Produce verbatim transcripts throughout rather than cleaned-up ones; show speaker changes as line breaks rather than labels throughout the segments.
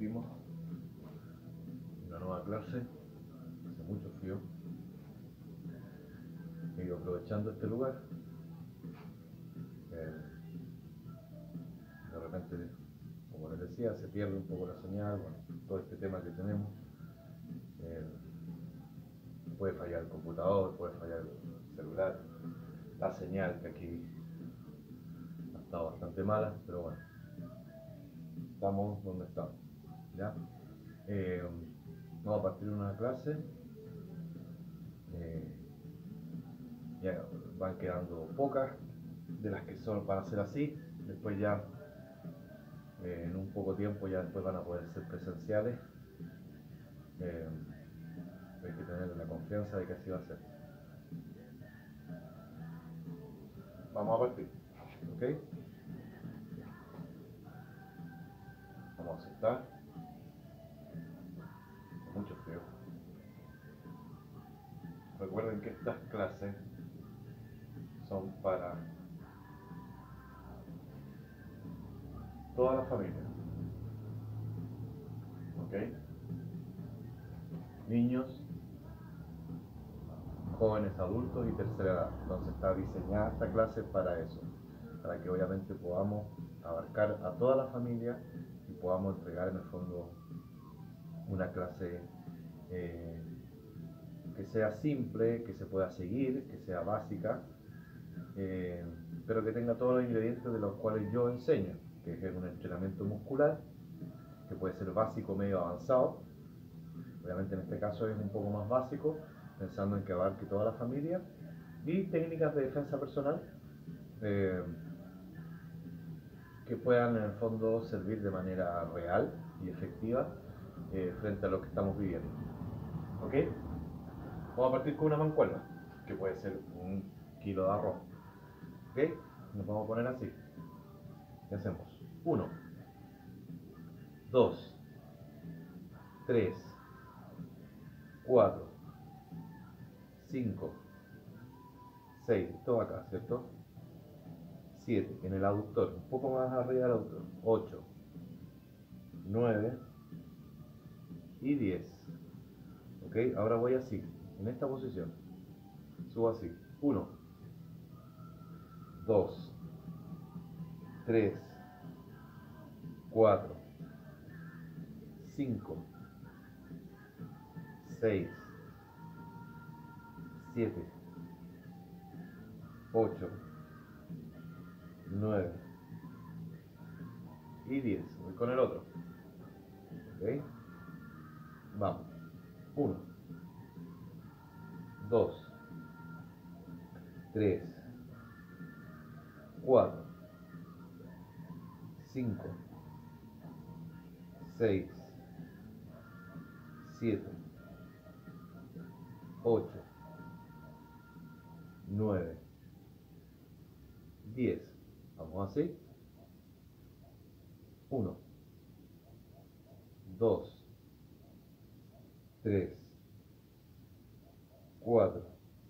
partimos una nueva clase, hace mucho frío. He ido aprovechando este lugar. Eh, de repente, como les decía, se pierde un poco la señal, bueno, todo este tema que tenemos. Eh, puede fallar el computador, puede fallar el celular, la señal que aquí ha estado bastante mala, pero bueno, estamos donde estamos, ¿ya? Eh, vamos a partir de una clase. Eh, ya van quedando pocas de las que son, van a ser así. Después ya eh, en un poco tiempo ya después van a poder ser presenciales. Eh, hay que tener la confianza de que así va a ser. Vamos a partir, ¿ok? Vamos a sentar. Mucho frío. Recuerden que estas clases son para toda la familia, ¿ok? Niños, jóvenes, adultos y tercera edad. Entonces está diseñada esta clase para eso, para que obviamente podamos abarcar a toda la familia y podamos entregar en el fondo una clase eh, que sea simple, que se pueda seguir, que sea básica, eh, pero que tenga todos los ingredientes de los cuales yo enseño, que es un entrenamiento muscular, que puede ser básico, medio avanzado. Obviamente en este caso es un poco más básico, pensando en que abarque toda la familia, y técnicas de defensa personal eh, que puedan en el fondo servir de manera real y efectiva eh, frente a lo que estamos viviendo. ¿Ok? Vamos a partir con una mancuerna, que puede ser un kilo de arroz. ¿Ok? Nos vamos a poner así. Y hacemos uno, dos, tres, cuatro, cinco, seis, todo acá, ¿cierto? siete, en el aductor, un poco más arriba del aductor. ocho, nueve y diez. ¿Ok? Ahora voy así, en esta posición. Subo así. uno, dos, tres, cuatro, cinco, seis, siete, ocho, nueve y diez. Voy con el otro. ¿Ok? Vamos. uno, dos, tres, cuatro, cinco, seis, siete, ocho, nueve, diez. Vamos así. uno, dos, tres, cuatro,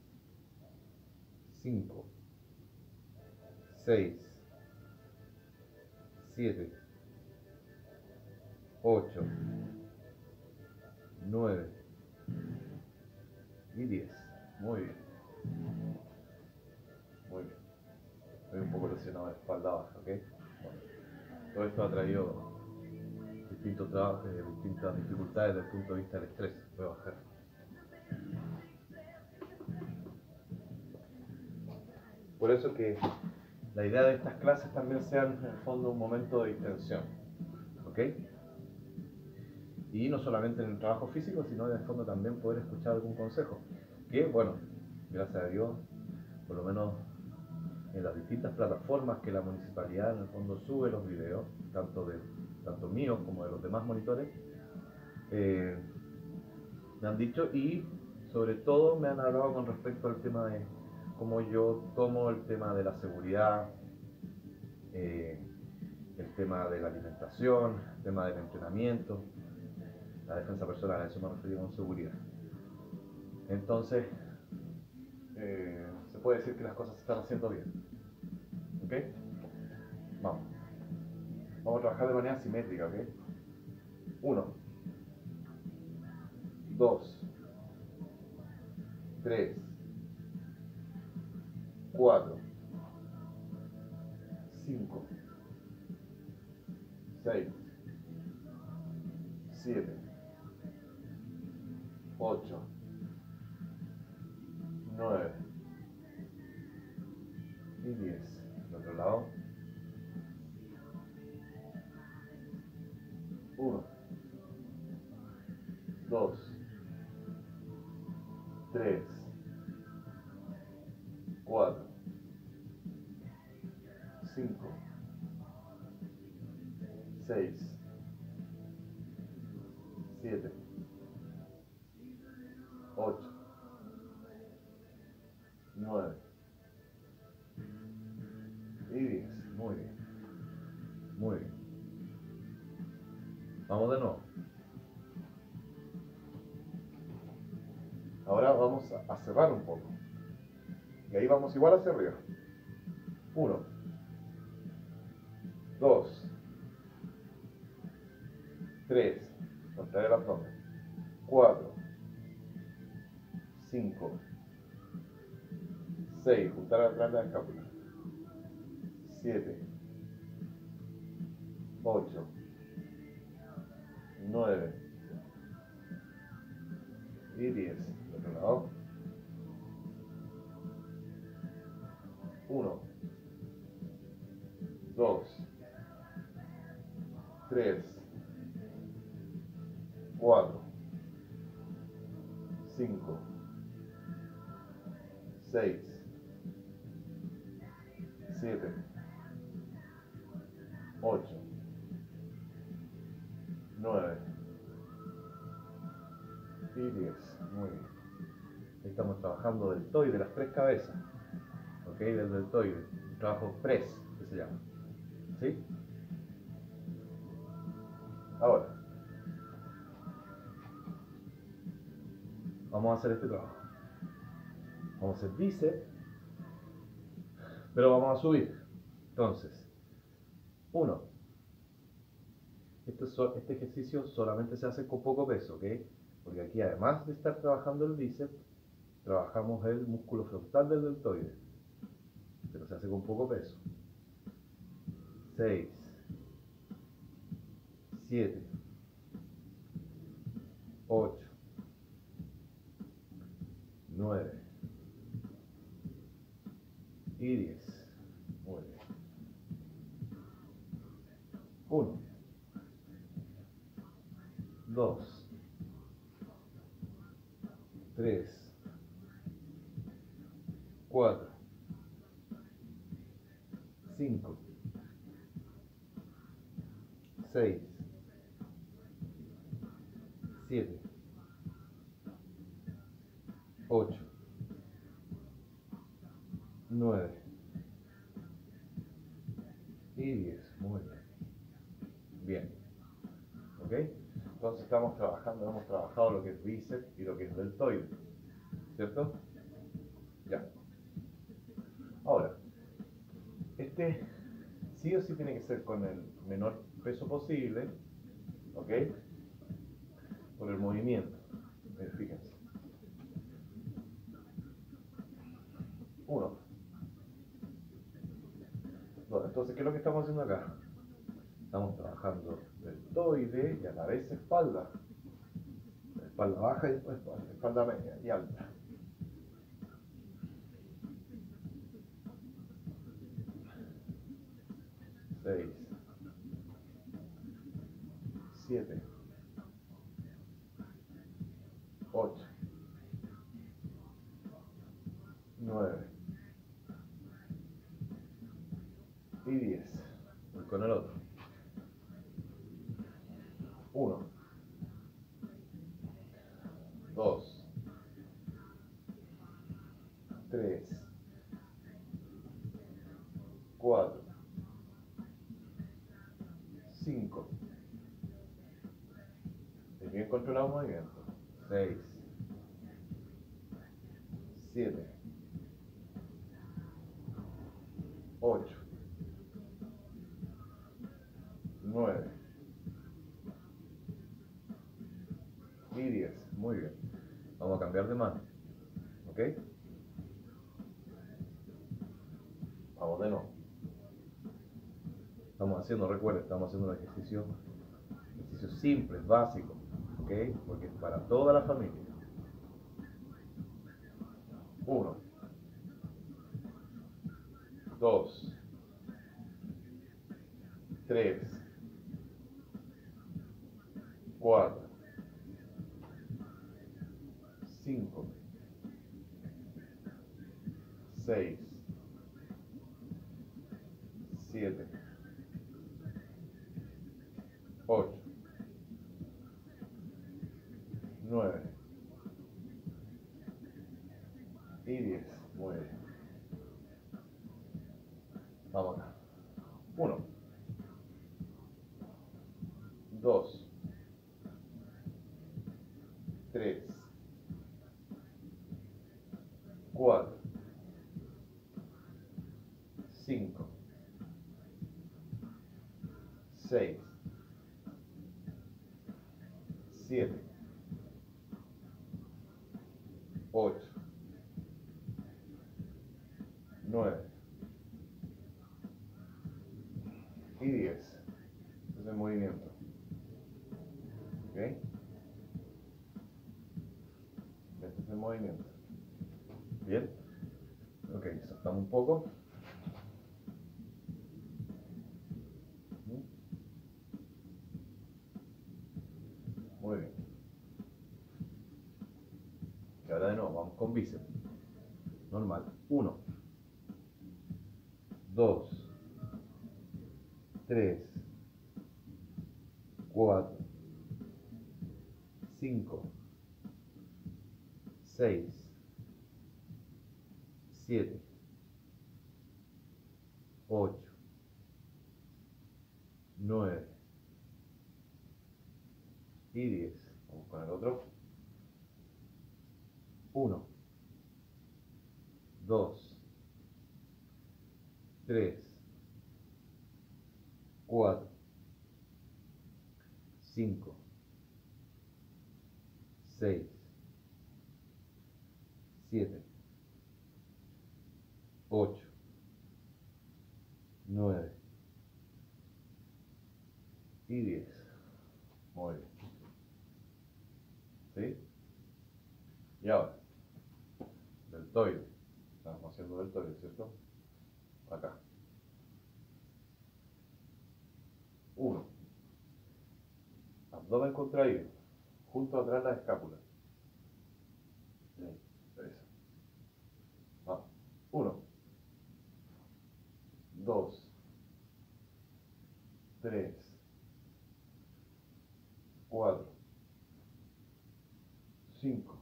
cinco, seis, siete, ocho, nueve y diez. Muy bien. Muy bien. Estoy un poco lesionado de espalda baja, ¿ok? Bueno, todo esto ha traído distintos trabajos, eh, distintas dificultades desde el punto de vista del estrés. Voy a bajar. Por eso que la idea de estas clases también sean en el fondo un momento de distensión, ¿ok? Y no solamente en el trabajo físico, sino en el fondo también poder escuchar algún consejo. Que, bueno, gracias a Dios, por lo menos en las distintas plataformas que la municipalidad en el fondo sube los videos, tanto, de, tanto míos como de los demás monitores, eh, me han dicho, y sobre todo me han hablado con respecto al tema de cómo yo tomo el tema de la seguridad, eh, el tema de la alimentación, el tema del entrenamiento, la defensa personal, a eso me refería con seguridad. Entonces, eh, se puede decir que las cosas se están haciendo bien. ¿Ok? Vamos. Vamos a trabajar de manera simétrica, ¿ok? uno, dos, tres, cuatro, cinco, seis, siete, ocho, nueve y diez. Del otro lado. uno, dos, tres, cuatro, cinco, seis, siete, ocho, nueve y diez. Muy bien. Muy bien. Vamos de nuevo. Ahora vamos a cerrar un poco. Y ahí vamos igual hacia arriba. uno, dos, tres, contraer el abdomen. cuatro, cinco, seis, juntar atrás la escápula. siete, ocho, nueve y diez. Del otro lado. uno, dos, tres, cuatro, cinco, seis, siete, ocho, nueve y diez. Muy bien. Ahí estamos trabajando deltoide, las tres cabezas. ¿Ok? Del deltoide. Trabajo press, que se llama. ¿Sí? Ahora, vamos a hacer este trabajo. Vamos a hacer bíceps, pero vamos a subir. Entonces, uno. Este, so, este ejercicio solamente se hace con poco peso, ¿ok? Porque aquí, además de estar trabajando el bíceps, trabajamos el músculo frontal del deltoide, pero se hace con poco peso. seis, siete, ocho, nueve y diez. Muy bien. uno, dos, tres, cuatro, cinco, seis, siete, ocho, nueve y diez. Muy bien. Bien. ¿Ok? Entonces estamos trabajando, hemos trabajado lo que es bíceps y lo que es deltoide. ¿Cierto? Ya. Ahora, este sí o sí tiene que ser con el menor peso posible, ¿ok? Por el movimiento. Miren, fíjense. Uno. Dos. Entonces, ¿qué es lo que estamos haciendo acá? Estamos trabajando deltoide y a la vez espalda. Espalda baja y después espalda, espalda media y alta. Seis. Siete. Ocho. Nueve. Y diez. Voy con el otro. Uno. Dos. Tres. Cuatro. Cinco. Es bien controlado el movimiento. Seis. Siete. Ocho. Nueve. cambiar de mano. ¿Ok? Vamos de nuevo. Estamos haciendo, recuerden, estamos haciendo un ejercicio, ejercicio simple, básico. ¿Ok? Porque es para toda la familia. Uno. Dos. Tres. Cuatro. Cinco. Seis. Siete. Ocho. Nueve. Y diez. Muy bien. Vamos acá. Uno. Dos. Tres. Cuatro. Cinco. Seis. Siete. Ocho. Nueve. Y diez. Este es el movimiento. ¿Ok? Este es el movimiento. ¿Bien? Ok, saltamos un poco. Muy bien. Y ahora de nuevo, vamos con bíceps. Normal. Uno. Dos. Tres. Cuatro. Cinco. Seis. Siete. Ocho. Nueve. Y diez. Vamos con el otro. Uno. Dos. Tres. Cuatro. Cinco. Seis. Siete. Ocho. Nueve. Y diez. Muy bien. ¿Sí? Y ahora, deltoide. Estamos haciendo deltoide, ¿cierto? Acá. Uno. Abdomen contraído. Junto atrás la escápula. Eso. Vamos. Uno. Dos. Tres. Cuatro. Cinco.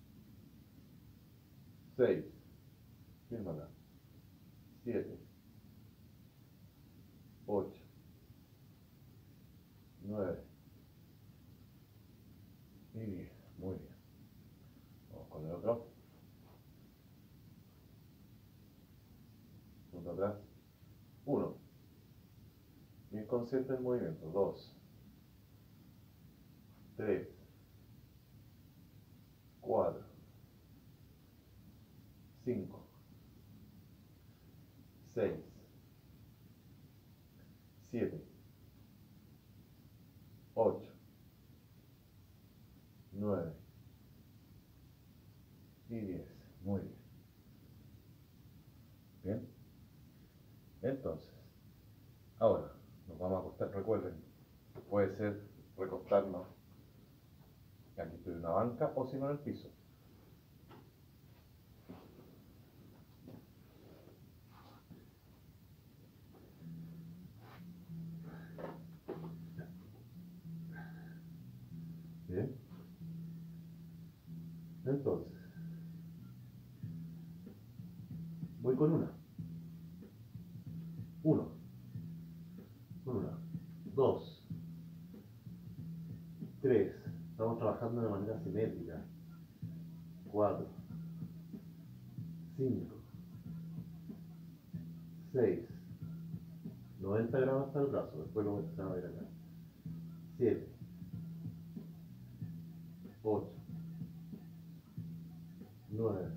Seis. Fírmala. Siete. Ocho. Nueve. Y diez. Muy bien. Vamos con el otro. Punto atrás. Uno. Bien consciente del movimiento. Dos. Tres. Cuatro. Cinco. Seis. Siete. Ocho. Nueve. Y diez. Muy bien. Bien. Entonces, ahora nos vamos a acostar. Recuerden, puede ser recostarnos. Aquí estoy en una banca o si no en el piso. Bien. Entonces, voy con una. Uno. Con una. Dos. Tres. Estamos trabajando de manera simétrica. Cuatro. Cinco. Seis. noventa grados hasta el brazo. Después lo empezamos a ver acá. Siete. Ocho. nueve,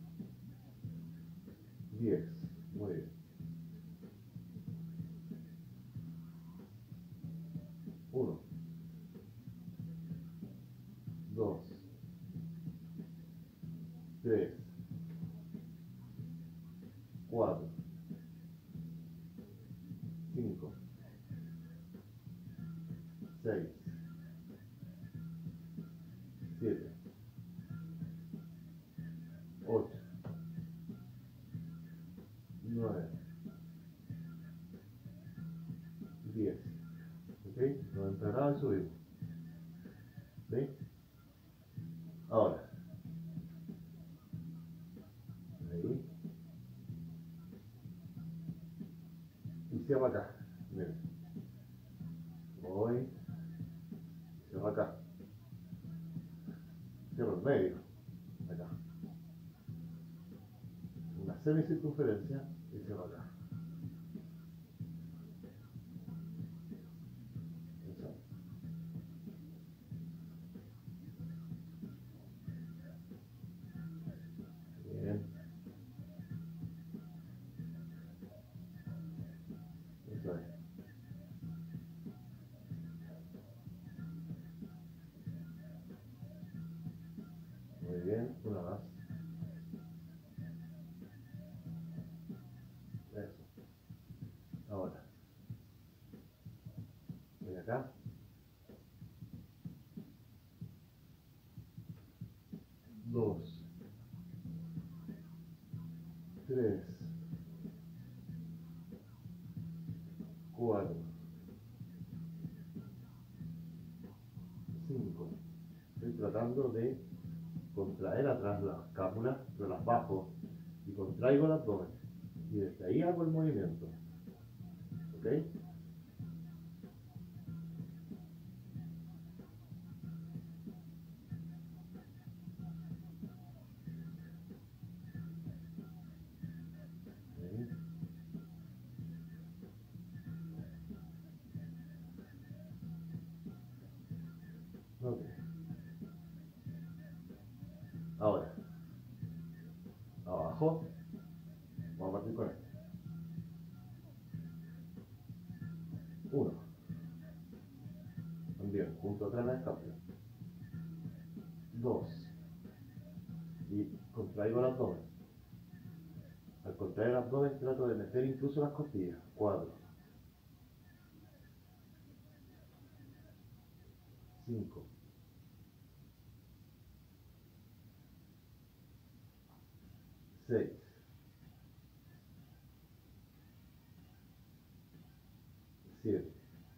diez. Muy bien. uno, dos, tres, cuatro, cinco, seis, siete, ocho, nueve, diez. ¿Ok? noventa grados y subimos. ¿Sí? Ahora. Ahí. Y cierra acá. Miren. Voy. Cierra acá. Cierro el medio. Acá. Una semicircunferencia y cierro acá. Eso. Bien. Eso es. Muy bien. Una más. Eso. Ahora. Voy acá. Dos. Tres. Cuatro. Cinco. Estoy tratando de contraer atrás las cápulas, pero las bajo y contraigo el abdomen. Y desde ahí hago el movimiento. ¿Ok? Ahí. Ok. Ahora, abajo, vamos a partir con esto. Uno. También, junto atrás la escápula. Dos. Y contraigo el abdomen. Al contraer el abdomen trato de meter incluso las costillas. Cuatro. Cinco. Seis. Siete.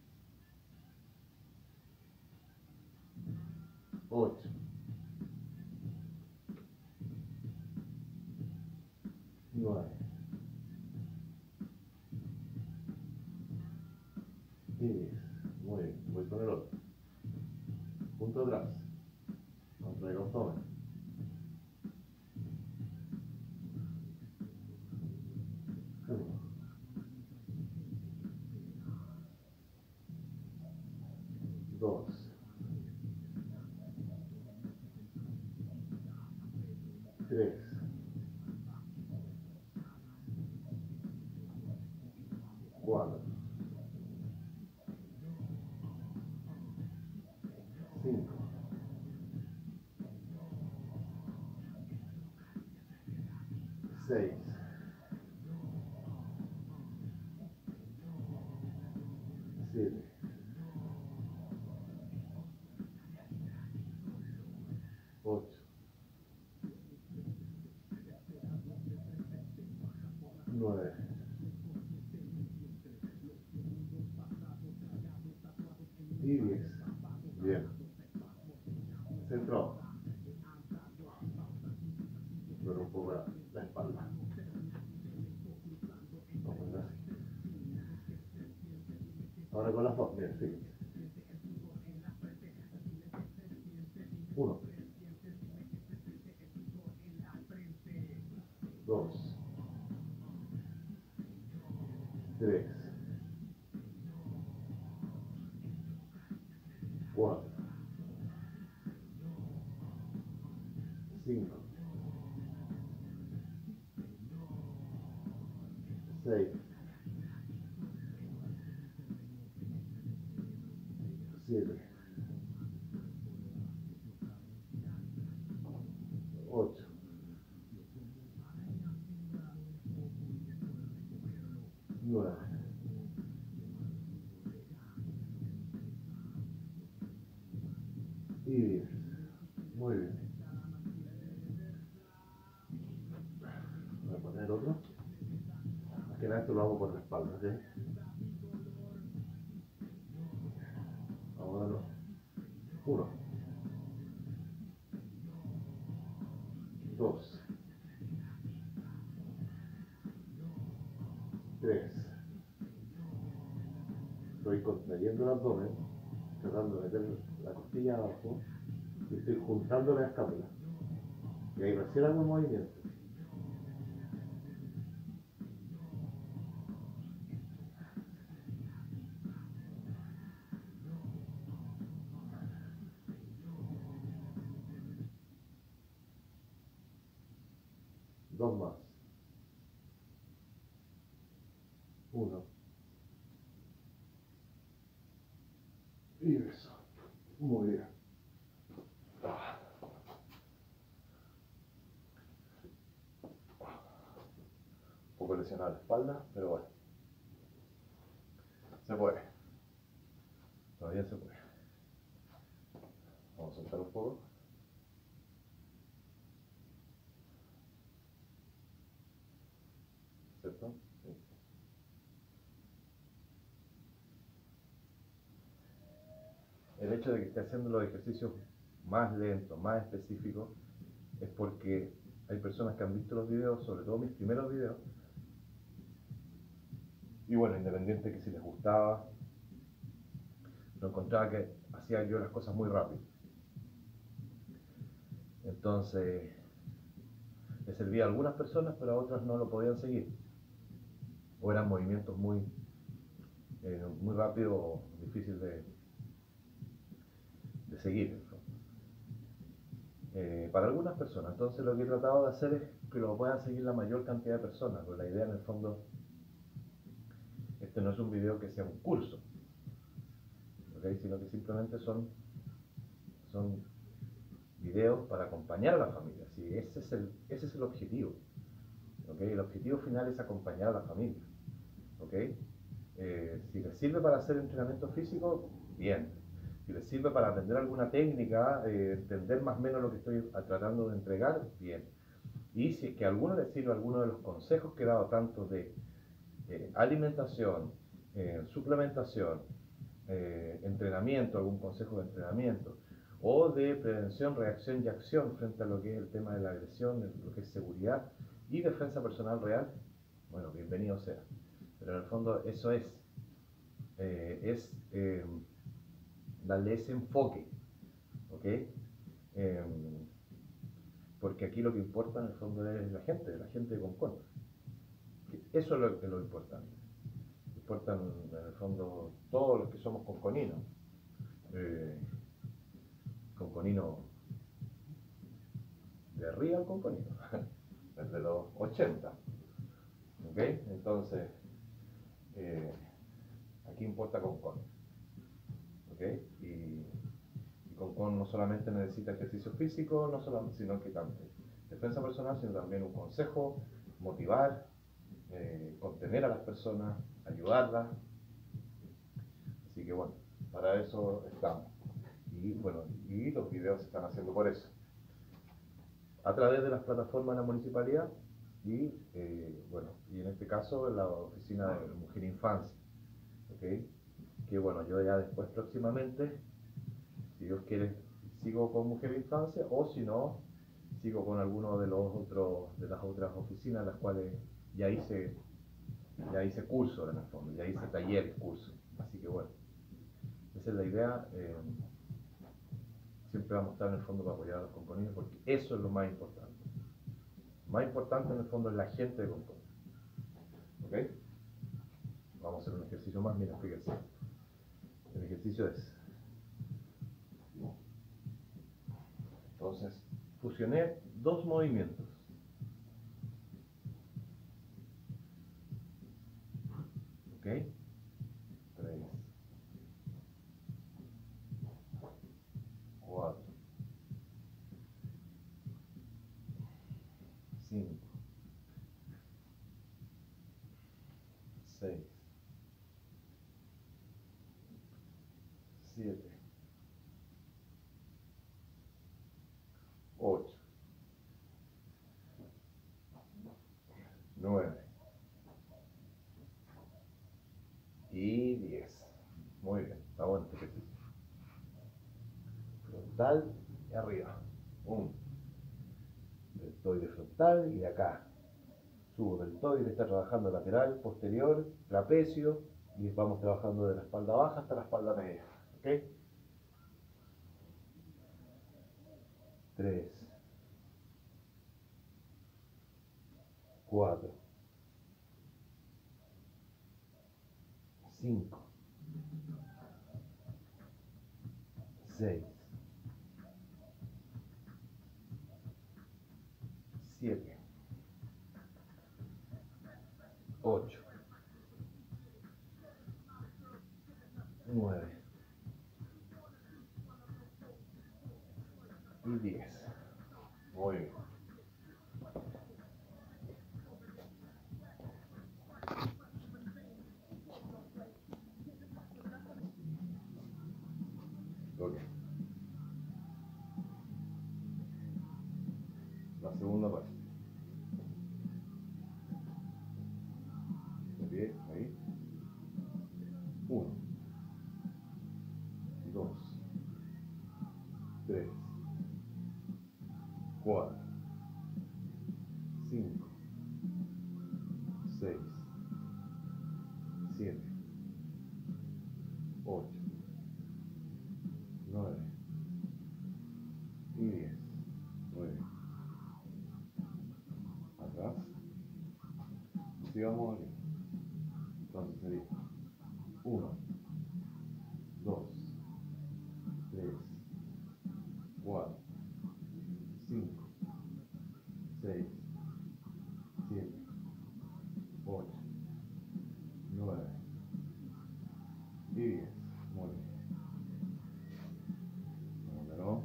Ocho. Nueve. Y diez. Muy bien. Voy con el otro. Punto atrás. Contraigo abdomen. Uno. Dos. Tres. Cuatro. Cinco. Seis. Siete. Ocho. Nueve. Y diez. Bien. Centro. Pero un poco la, la espalda. Vamos así. Ahora con las dos. Bien, sí. Uno. Dos. Tres. Cuatro. Cinco.
seis, siete, ocho, nueve, y diez. Muy bien. Voy a poner otro. Más que nada esto lo hago por la espalda, ¿sí? Vamos a darlo. Uno, dos, tres. Estoy contrayendo el abdomen, tratando de meter la costilla abajo y estoy juntando la escápula. Y ahí recién hago un movimiento. Dos más. Uno. Y eso. Muy bien. Ah. Un poco lesionada la espalda, pero bueno. Se puede. Todavía se puede. Vamos a soltar un poco. ¿Cierto? Sí. El hecho de que esté haciendo los ejercicios más lentos, más específicos, es porque hay personas que han visto los videos, sobre todo mis primeros videos, y bueno, independiente que si les gustaba, no encontraba que hacía yo las cosas muy rápido. Entonces, le servía a algunas personas, pero a otras no lo podían seguir. O eran movimientos muy, eh, muy rápidos o difíciles de, de seguir. Eh, para algunas personas. Entonces lo que he tratado de hacer es que lo puedan seguir la mayor cantidad de personas, pero la idea en el fondo, este no es un video que sea un curso, ¿okay? Sino que simplemente son, son videos para acompañar a la familia. Sí, ese, es el, ese es el objetivo, ¿okay? El objetivo final es acompañar a la familia, ¿okay? Eh, si les sirve para hacer entrenamiento físico, bien. Si les sirve para aprender alguna técnica, eh, entender más o menos lo que estoy tratando de entregar, bien. Y si es que a alguno les sirve alguno de los consejos que he dado, tanto de eh, alimentación, eh, suplementación, eh, entrenamiento, algún consejo de entrenamiento, o de prevención, reacción y acción frente a lo que es el tema de la agresión, lo que es seguridad y defensa personal real, bueno, bienvenido sea. Pero en el fondo eso es, eh, es eh, darle ese enfoque, ¿ok? Eh, porque aquí lo que importa en el fondo es la gente, la gente de Concón. Eso es lo, es lo importante. Importan en el fondo todos los que somos conconinos. Eh, conconino de arriba al conconino, desde los ochenta. ¿Ok? Entonces, eh, aquí importa Concón. ¿Ok? Y, y Concón no solamente necesita ejercicio físico, no solamente, sino que también defensa personal, sino también un consejo, motivar, eh, contener a las personas, ayudarlas. Así que bueno, para eso estamos. Y bueno, y los videos se están haciendo por eso. A través de las plataformas de la municipalidad y, eh, bueno, y en este caso la oficina de Mujer e Infancia. ¿Okay? Que bueno, yo ya después próximamente, si Dios quiere, sigo con Mujer e Infancia, o si no, sigo con alguno de los otros, de las otras oficinas, las cuales ya hice, ya hice curso en el fondo, ya hice talleres, cursos. Así que bueno, esa es la idea. Eh, siempre vamos a estar en el fondo para apoyar a los conconinos, porque eso es lo más importante. Lo más importante en el fondo es la gente de Concón. ¿Ok? Vamos a hacer un ejercicio más, mira, fíjense. El ejercicio es. Entonces, fusioné dos movimientos. siete, ocho, nueve y diez. Muy bien, estamos en este ejercicio. Frontal y arriba. uno. Deltoide frontal y de acá. Subo deltoide, está trabajando lateral, posterior, trapecio y vamos trabajando de la espalda baja hasta la espalda media. ¿Ok? tres, cuatro, cinco, seis, siete, ocho, nueve y diez. Muy bien. Ok. La segunda parte. De pie, ahí. uno, dos, tres, cuatro, cinco, seis, siete, ocho, nueve y diez. Muy bien. Atrás. Sigamos aquí. Entonces sería uno, dos, tres, cuatro, cinco, seis, siete, ocho, nueve y diez. Muy bien. Vamos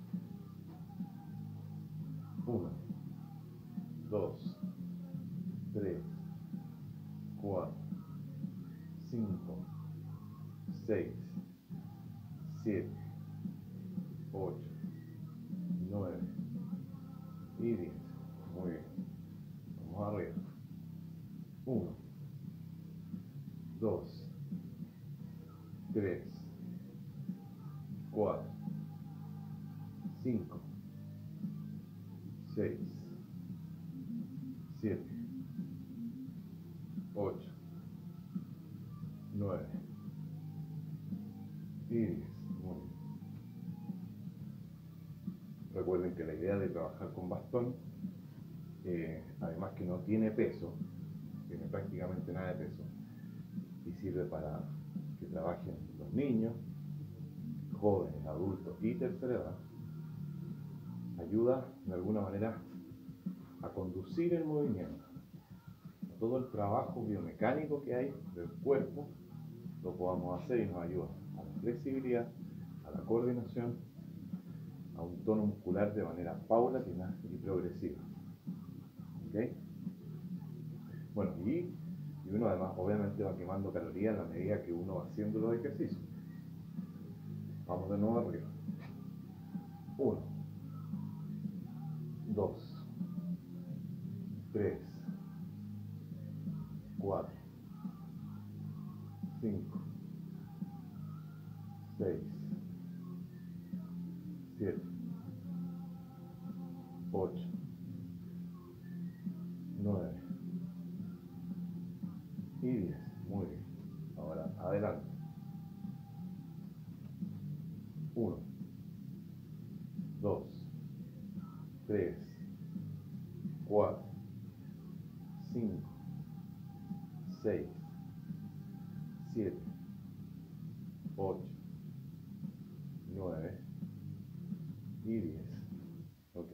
uno, dos, tres, cuatro, cinco, seis, siete, ocho, nueve y diez. Muy bien. Vamos arriba. uno, dos, tres, cuatro, cinco, seis, siete, ocho, nueve y diez. Muy bien. Recuerden que la idea de trabajar con bastón, eh, además que no tiene peso, tiene prácticamente nada de peso, y sirve para que trabajen los niños, jóvenes, adultos y tercera edad, ayuda de alguna manera a conducir el movimiento. Todo el trabajo biomecánico que hay del cuerpo lo podamos hacer y nos ayuda a la flexibilidad, a la coordinación, a un tono muscular de manera paulatina y progresiva. ¿Ok? Bueno, y, y uno además obviamente va quemando calorías a la medida que uno va haciendo los ejercicios. Vamos de nuevo arriba. uno, dos, tres, cuatro, cinco, seis, siete, ocho, nueve y diez. Muy bien. Ahora, adelante. uno, dos, tres, cuatro, cinco, seis, siete, ocho, nueve y diez. Ok.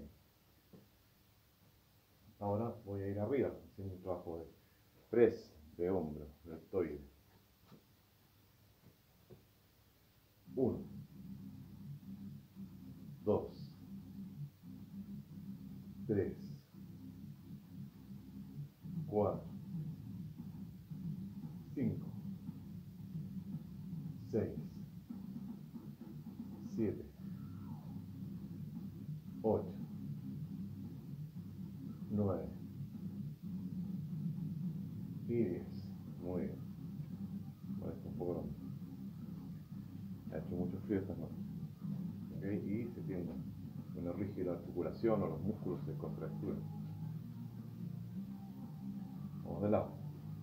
Ahora voy a ir arriba, haciendo un trabajo de press, de hombro, deltoide. uno, dos, tres, cuatro, cinco, seis, siete, ocho, nueve y diez. Muy bien. Bueno, esto un poco lento. Ha hecho mucho frío esta noche. ¿Okay? Y se tiende. Cuando rige la articulación o los músculos se contracturan. Vamos de lado.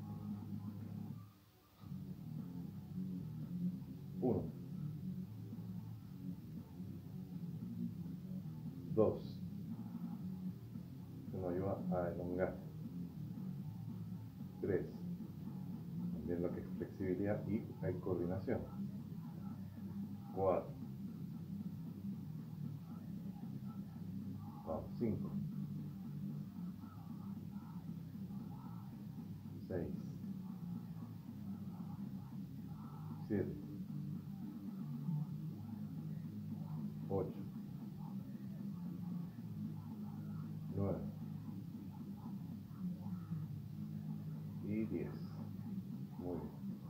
Uno. Dos. Esto nos ayuda a elongar. Tres. También lo que es flexibilidad y hay coordinación. Cuatro. Vamos, cinco. Seis. Siete. Ocho. Nueve. Y diez. Muy bien.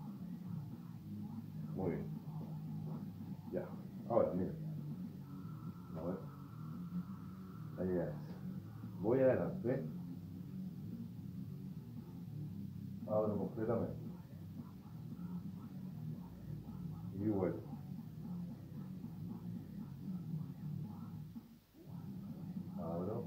Muy bien. Ya. Ahora, miren. A ver. Ahí es. Voy adelante. Abro completamente. Y vuelvo. Abro.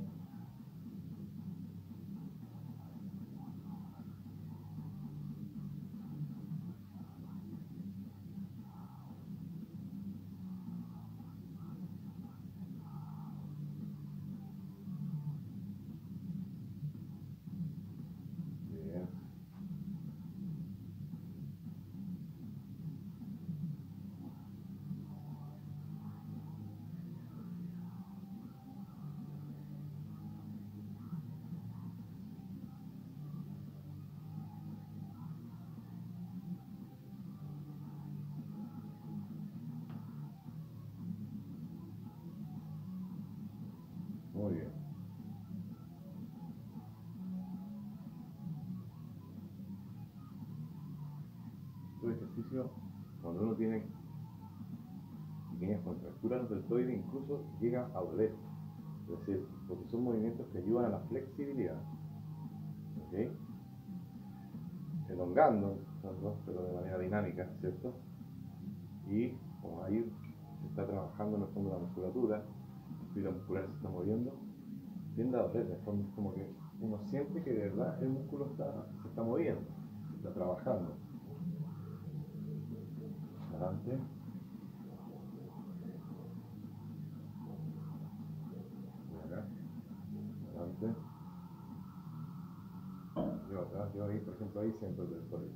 Bien. Muy bien. Este ejercicio, cuando uno tiene pequeñas contracturas del deltoide, incluso llega a doler. Es decir, porque son movimientos que ayudan a la flexibilidad. ¿Ok? Elongando, pero de manera dinámica, ¿cierto? Y como ahí se está trabajando en el fondo de la musculatura, la fibra muscular se está moviendo, tiende a doler. En el fondo es como que uno siente que de verdad el músculo está, se está moviendo, está trabajando. Adelante. Acá. Adelante. Yo atrás, yo ahí, por ejemplo, ahí siento el deltoide.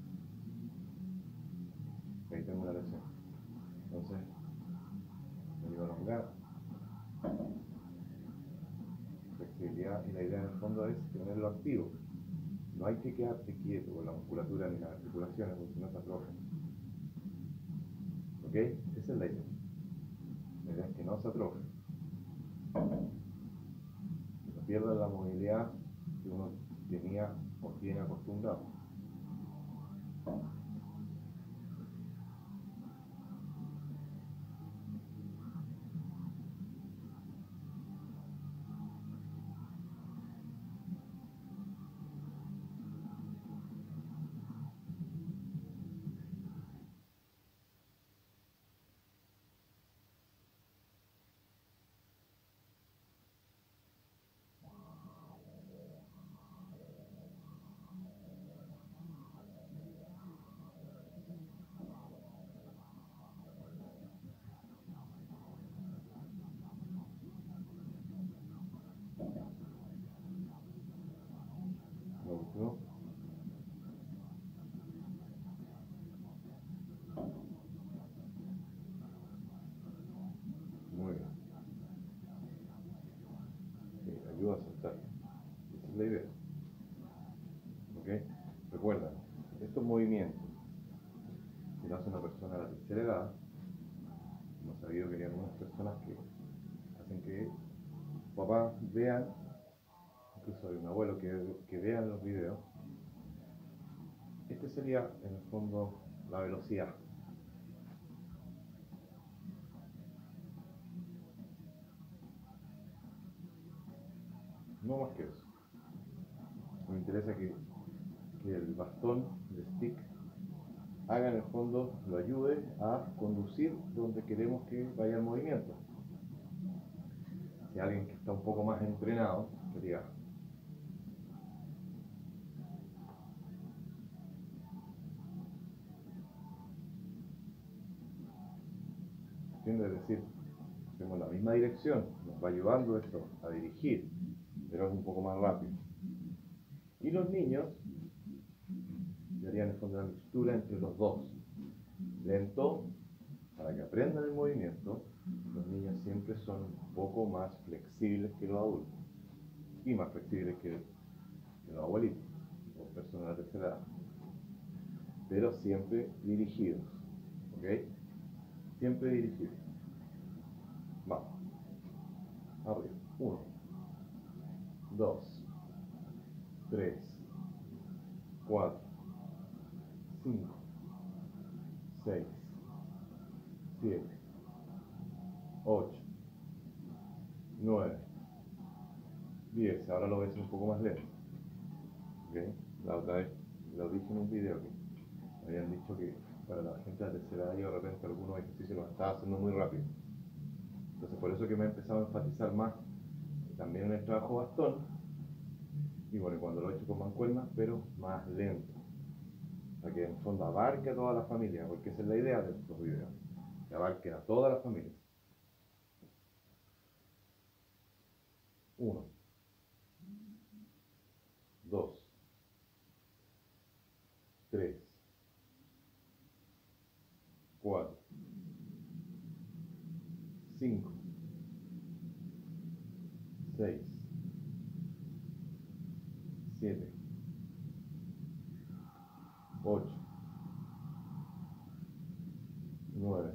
Ahí tengo una lesión. Entonces, me digo elongar. Flexibilidad, y la idea en el fondo es tenerlo activo. No hay que quedarte quieto con la musculatura ni las articulaciones, porque si no se atrofian. ¿Ok? Esa es la idea. La idea es que no se atrofien. Que no pierdan la movilidad que uno tenía o tiene acostumbrado. Lo último. Muy bien. Sí, ayuda a soltar. Esa es la idea. ¿Ok? Recuerda, estos movimientos, si lo hace una persona de la tercera edad, hemos sabido que hay algunas personas que hacen que papás vean, incluso hay un abuelo que, que vean los videos. Este sería, en el fondo, la velocidad. no más que eso. Me interesa que, que el bastón, el stick, haga en el fondo, lo ayude a conducir donde queremos que vaya el movimiento. Si alguien que está un poco más entrenado, sería es decir, hacemos la misma dirección, nos va ayudando esto a dirigir, pero es un poco más rápido. Y los niños deberían esconder una mixtura entre los dos. Lento, para que aprendan el movimiento, los niños siempre son un poco más flexibles que los adultos y más flexibles que, que los abuelitos o personas de la tercera edad, pero siempre dirigidos, ¿ok? Siempre dirigidos. Vamos. Arriba. Uno, dos, tres, cuatro, cinco, seis, siete, ocho, nueve, diez. Ahora lo ves un poco más lento. ¿Okay? La otra vez lo dije en un video que habían dicho que para la gente de la tercera edad yo de repente algunos ejercicios los estaba haciendo muy rápido. Entonces por eso que me he empezado a enfatizar más también en el trabajo bastón y bueno, cuando lo he hecho con mancuernas, pero más lento, para que en el fondo abarque a toda la familia, porque esa es la idea de estos videos, que abarquen a toda la familia. Uno, dos, tres, cuatro, cinco, seis, siete, ocho, nueve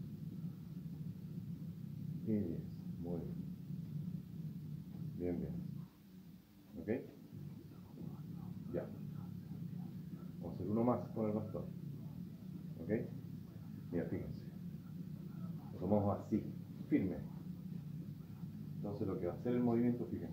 y diez. Muy bien. Bien, bien. ¿Ok? Ya. Vamos a hacer uno más con el bastón. ¿Ok? Mira, fíjense. Lo tomamos así, firme. Entonces lo que va a hacer el movimiento, fíjense.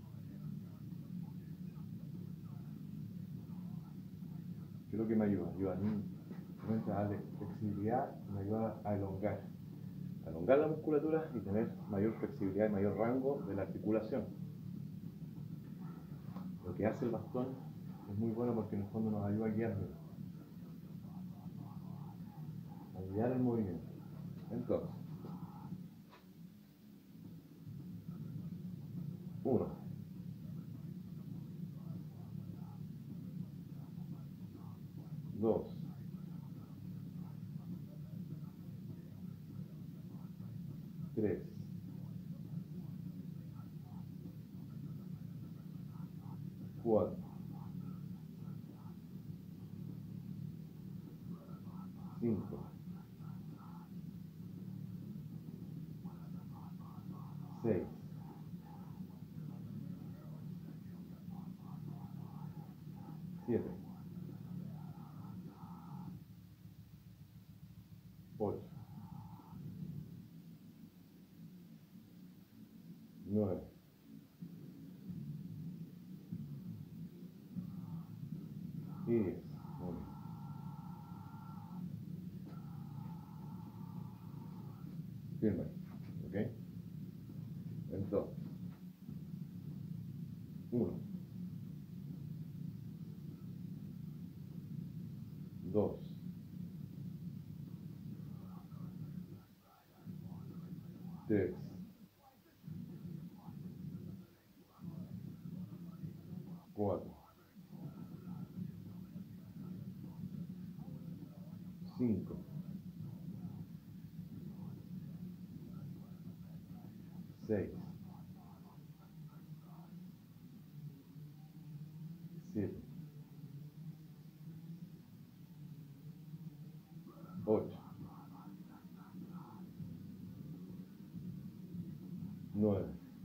¿Qué es lo que me ayuda? Ayuda a mí a darle flexibilidad y me ayuda a elongar. A elongar la musculatura y tener mayor flexibilidad y mayor rango de la articulación. Lo que hace el bastón es muy bueno porque en el fondo nos ayuda a guiarlo. A guiar el movimiento. Entonces, uno, dos, tres, cuatro, cinco, seis, siete, ocho, nueve, y diez. Muy bien. Firme. ¿Ok? Entonces, uno, dos, tres, cuatro, cinco, seis, siete, ocho, nueve,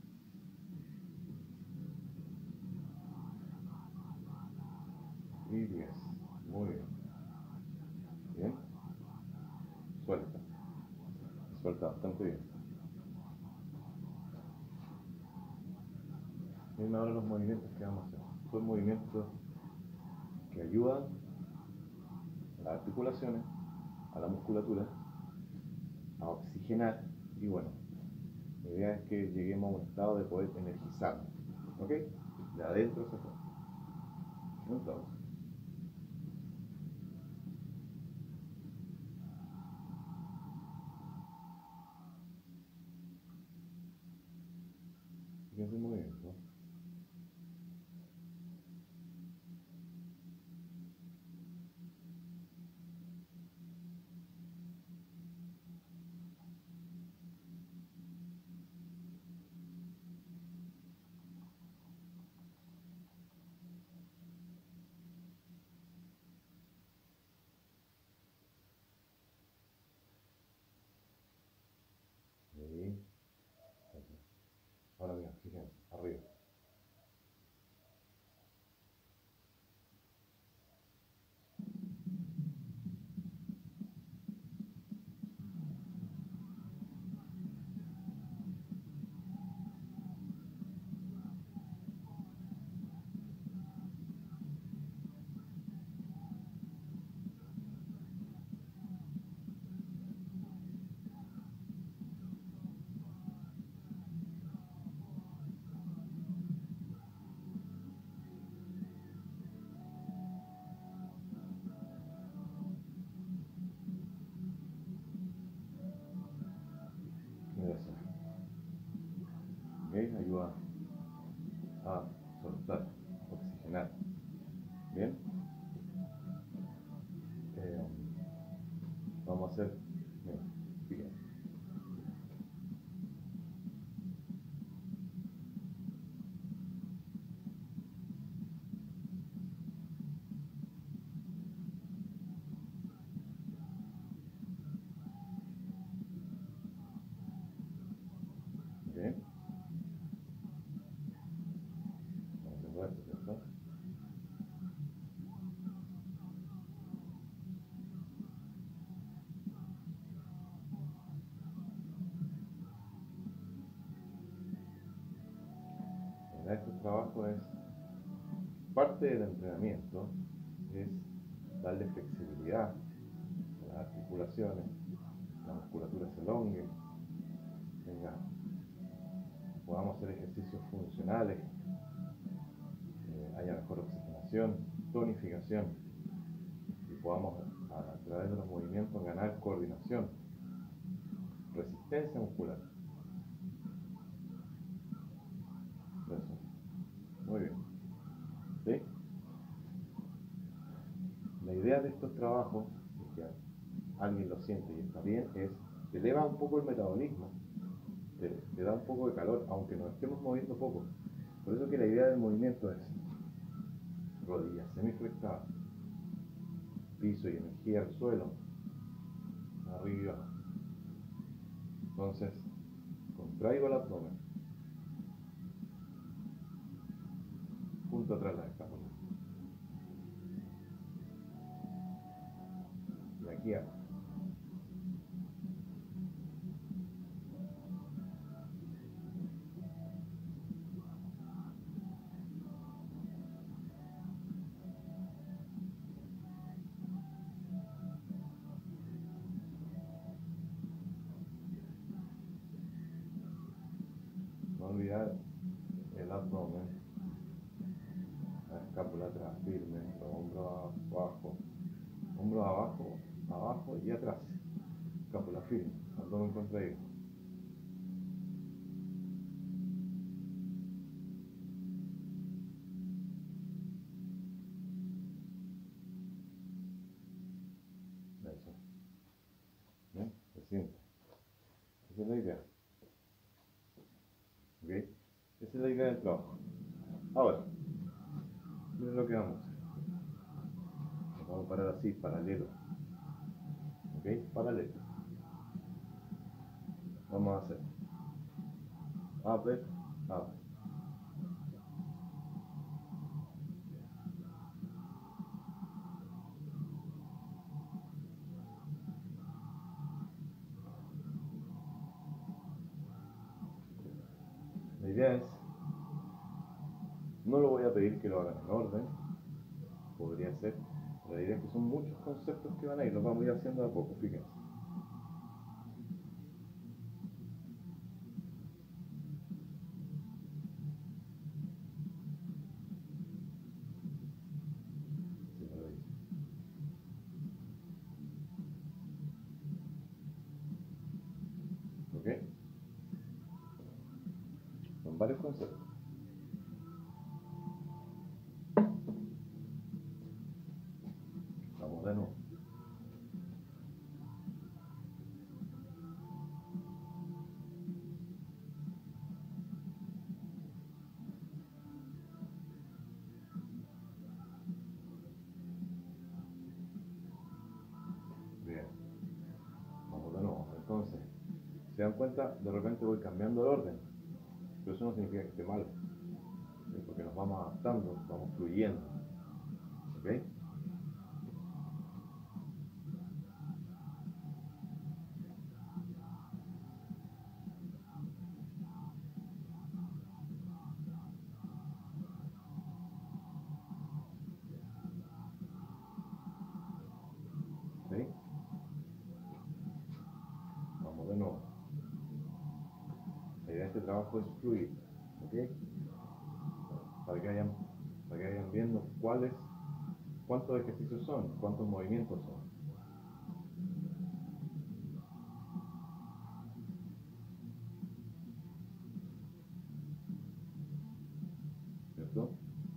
y diez. Muy bien. Bien. Suelta. Suelta bastante bien. Miren ahora los movimientos que vamos a hacer. Son movimientos que ayudan a las articulaciones, a la musculatura, a oxigenar y bueno, la idea es que lleguemos a un estado de poder energizarnos, ¿ok? De adentro hacia afuera. Entonces, fíjense el movimiento. Ahí. Ahora bien, fíjense, arriba. Eso. ¿Ok? Ayuda a soltar, oxigenar. Bien. Eh, vamos a hacer, mira, fíjense. Bien. Vamos a hacer esto, ¿cierto? Este trabajo es parte del entrenamiento, es darle flexibilidad a las articulaciones, la musculatura se elongue, tenga, podamos hacer ejercicios funcionales, eh, haya mejor oxigenación, tonificación y podamos a, a través de los movimientos ganar coordinación, resistencia muscular. Eso. Muy bien. ¿Sí? La idea de estos trabajos, si que alguien lo siente y está bien, es que eleva un poco el metabolismo, te, te da un poco de calor, aunque nos estemos moviendo poco. Por eso que la idea del movimiento es rodillas semiflexiadas, piso y energía al suelo, arriba y abajo. Entonces, contraigo el abdomen, junto atrás la escápula. Y aquí abajo. No olvidar el abdomen, la escápula atrás, firme, los hombros abajo, hombros abajo, abajo y atrás, escápula firme, abdomen contraído. Eso. ¿Bien? Se siente. Esa es la idea. ¿Ok? Esa es la idea del trabajo. Ahora, miren lo que vamos a hacer. Nos vamos a parar así, paralelo. ¿Ok? Paralelo. Vamos a hacer upper, up. La idea es No lo voy a pedir que lo hagan en orden, podría ser, pero la idea es que son muchos conceptos que van a ir, los vamos a ir haciendo de a poco, fíjense. Sí, me lo dice. ¿Ok? Son varios conceptos. Vamos de nuevo. Bien, vamos de nuevo. Entonces, se dan cuenta, de repente voy cambiando el orden, pero eso no significa que esté mal, ¿sí? Porque nos vamos adaptando, vamos fluyendo. ¿Ok? ¿Sí? Vamos de nuevo. La idea de este trabajo es fluir, ¿ok? Para que vayan, para que vayan viendo cuáles, cuántos ejercicios son, cuántos movimientos son. ¿Cierto?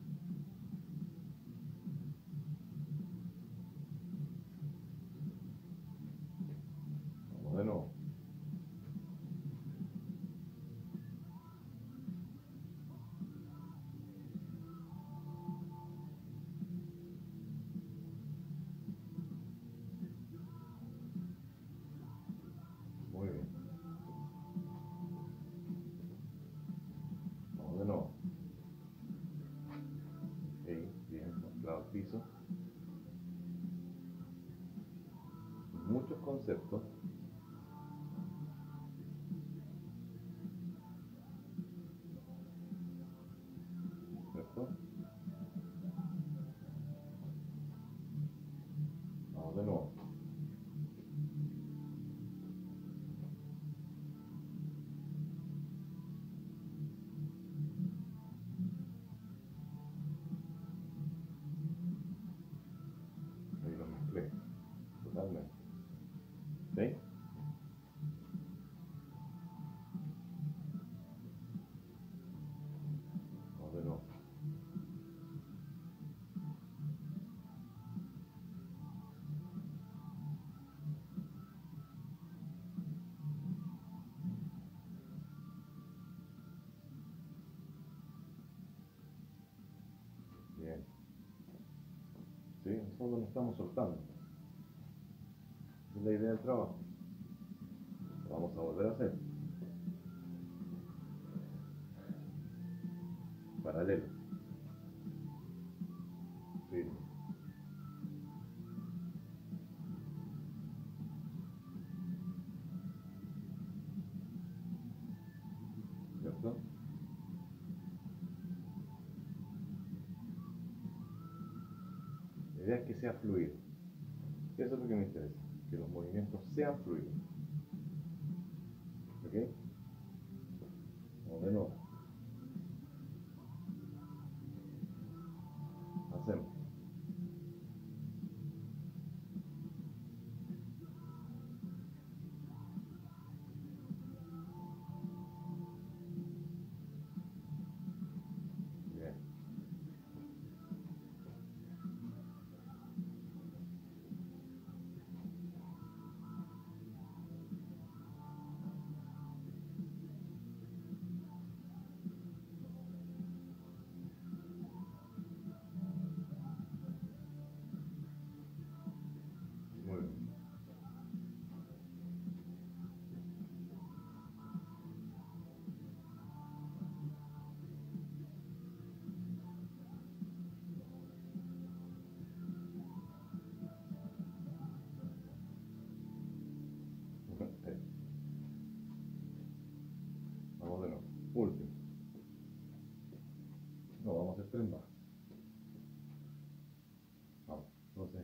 Vamos de nuevo. Muy bien. Vamos de nuevo. Ok, bien, mezclado al piso. Muchos conceptos. ¿Cierto? Vamos de nuevo. Ahí lo mezclé. Totalmente. ¿Sí? Vamos de nuevo. Bien. ¿Sí? En el fondo nos estamos soltando. Esa es la idea del trabajo. Lo vamos a volver a hacer. Paralelo. Firme. ¿Cierto? La idea es que sea fluido. Eso es lo que me interesa. Que los movimientos sean fluidos. ¿Ok? Vamos de nuevo. Hacemos. Bien. Muy bien. Vamos de nuevo. Último. No, vamos a hacer tres más. Vamos, entonces.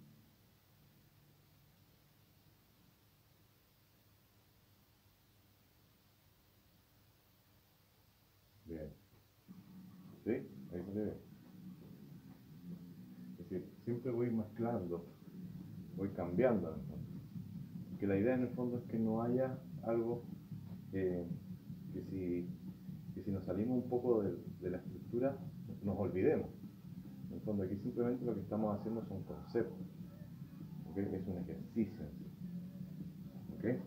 Bien. ¿Sí? Ahí se le ve. Es decir, siempre voy mezclando, voy cambiando en el fondo. Que la idea en el fondo es que no haya algo eh, que, si, que si nos salimos un poco de, de la estructura nos olvidemos. En el fondo aquí simplemente lo que estamos haciendo son conceptos. ¿Okay? Es un ejercicio en sí. ¿Okay?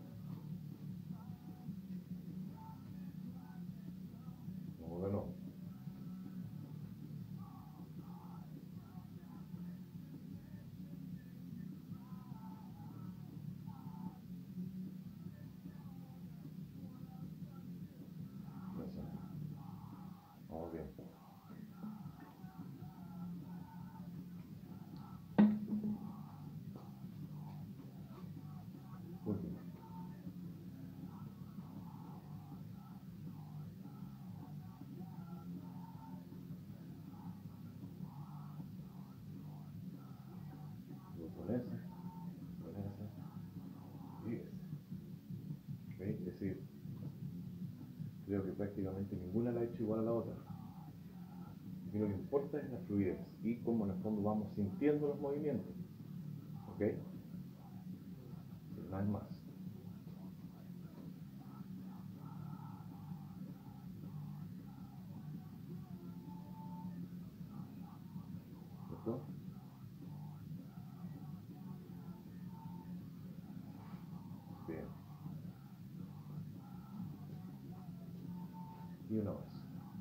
Vamos de nuevo. Vamos bien. Último. Con ese, con ese y ese. ¿Okay? Es decir, creo que prácticamente ninguna la ha hecho igual a la otra. Y lo que importa es la fluidez y cómo en el fondo vamos sintiendo los movimientos. ¿Ok? No hay más. ¿Cierto? Bien. Y una vez.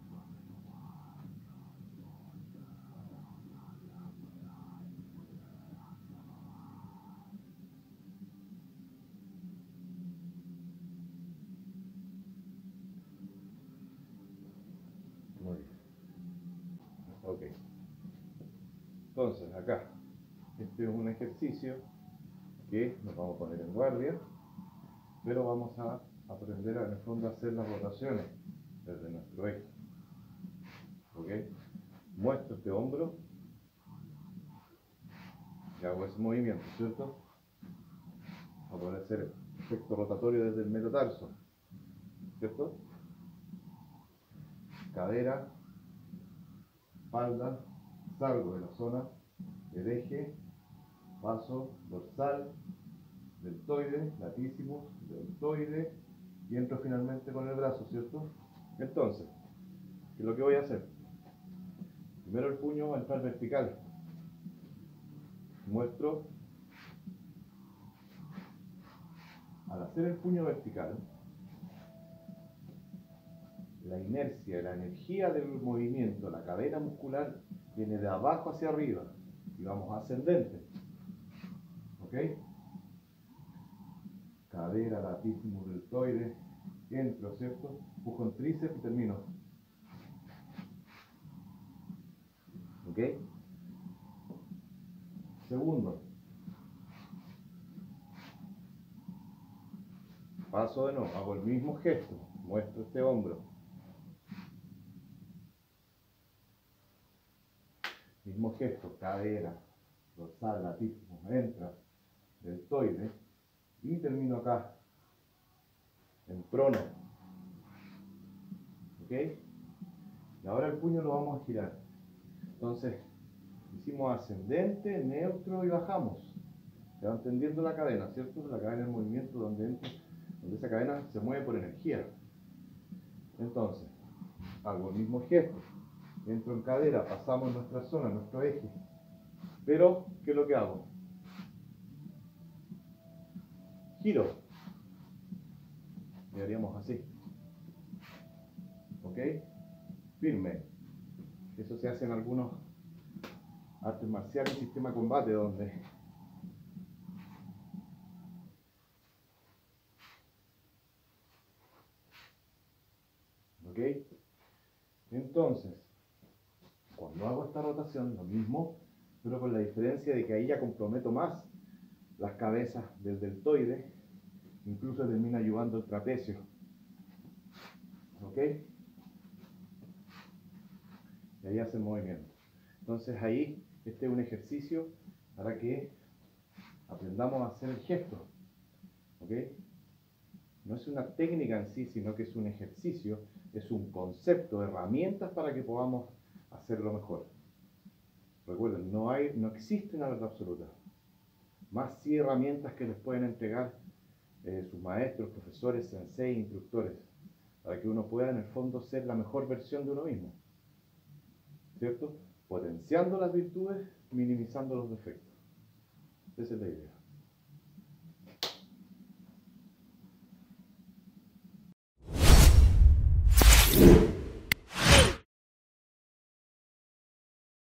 Muy bien. Ok. Entonces, acá, este es un ejercicio que nos vamos a poner en guardia, pero vamos a aprender a, en el fondo a hacer las rotaciones desde nuestro eje. ¿Ok? Muestro este hombro y hago ese movimiento, ¿cierto? Vamos a poder hacer efecto rotatorio desde el metatarso, ¿cierto? Cadera, espalda, salgo de la zona del eje, paso dorsal, deltoide, latísimo, deltoide y entro finalmente con el brazo, ¿cierto? Entonces, ¿qué es lo que voy a hacer? Primero el puño va a entrar vertical. Muestro. Al hacer el puño vertical, la inercia, la energía del movimiento, la cadena muscular viene de abajo hacia arriba y vamos ascendente. ¿Ok? Cadera, latísimo, deltoide, entro, ¿cierto? Empujo en tríceps y termino. ¿Ok? Segundo. Paso de nuevo, hago el mismo gesto, muestro este hombro. Mismo gesto, cadera, dorsal, latísimo, entra, deltoide y termino acá, en prono. ¿Ok? Y ahora el puño lo vamos a girar. Entonces, hicimos ascendente, neutro y bajamos. Se va entendiendo la cadena, ¿cierto? La cadena es movimiento donde, entra, donde esa cadena se mueve por energía. Entonces, hago el mismo gesto. Entro en cadera, pasamos nuestra zona, nuestro eje. Pero, ¿qué es lo que hago? Giro. Y haríamos así. ¿Ok? Firme. Eso se hace en algunos artes marciales y sistema de combate donde ¿ok? Entonces, cuando hago esta rotación, lo mismo, pero con la diferencia de que ahí ya comprometo más las cabezas del deltoide, incluso termina ayudando el trapecio. ¿Ok? y ahí hacen movimiento. Entonces ahí, este es un ejercicio para que aprendamos a hacer el gesto, ¿ok? No es una técnica en sí, sino que es un ejercicio, es un concepto, herramientas para que podamos hacerlo mejor. Recuerden, no, hay, no existe una verdad absoluta. Más sí herramientas que les pueden entregar eh, sus maestros, profesores, sensei, instructores, para que uno pueda en el fondo ser la mejor versión de uno mismo, ¿cierto? Potenciando las virtudes, minimizando los defectos. Esa es la idea.